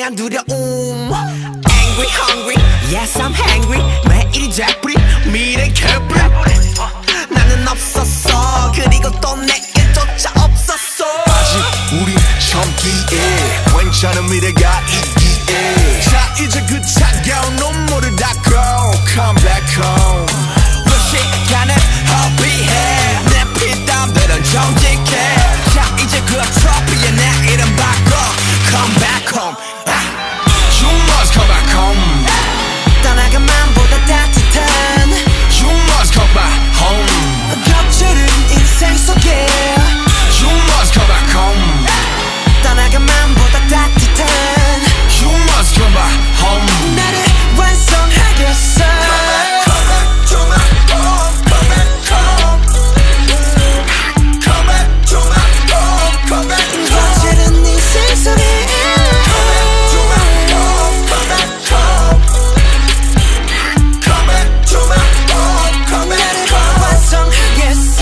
대한 두려움. Angry, hungry, yes I'm hungry. 매일이 되뿌리 미래 개뿌리. 나는 없었어. 그리고 또 내게조차 없었어. 아직 우린 젊기에 괜찮은 미래가 있기에. 자 이제 그 차가운 눈물을 닦고 Come back home. 무시간을 허비해. 내 피땀들은 정직해. 자 이제 그 트로피에 내 이름 바꿔 Come back home. You must come back home. 떠나간 맘보다 따뜻한 You must come back home. 겹치는 인생 속에 You must come back home. 떠나간 맘보다 따뜻한 You must come back home. 나를 완성하겠어. Come back to my home. Come back home. Come back to my home. Come back home. 겹치는 인생 속에 Come back to my home. Come back home. Come back to my home. Come back 나를 home. 완성하겠어.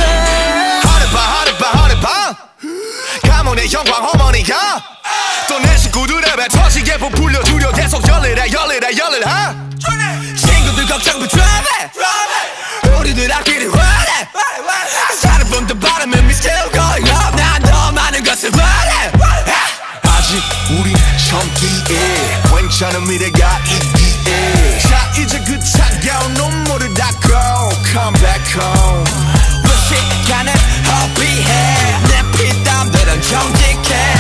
하늘봐 가문의 영광 어머니가 또 내 식구들의 배 터지게 부풀려 두려 계속 열일해 친구들 걱정 부 드라마. 우리들 앞길이 화내. 사는 분들 바라면 we still going up. 난 더 많은 것을 원해. 아직 우린 젊기에 괜찮은 미래가 있기에. 자 이제 그 차가운 눈물을 닦고 Come back home. 무시간을 허비해. 내 피땀들은 정직해.